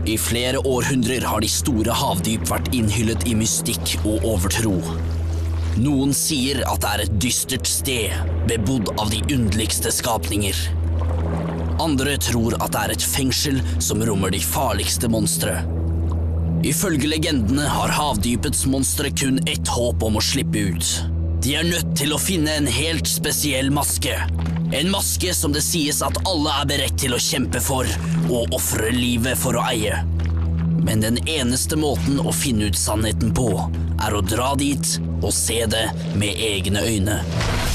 I flere århundrer har de store havdyp vært innhyllet i mystikk og overtro. Noen sier at det er et dystert sted, bebodd av de underligste skapninger. Andre tror at det er et fengsel som rommer de farligste monstre. Ifølge legendene har havdypets monstre kun ett håp om å slippe ut. De er nødt til å finne en helt spesiell maske. En maske som det sies at alle er beredt til å kjempe for og ofre livet for å eie. Men den eneste måten å finne ut sannheten på er å dra dit og se det med egne øyne.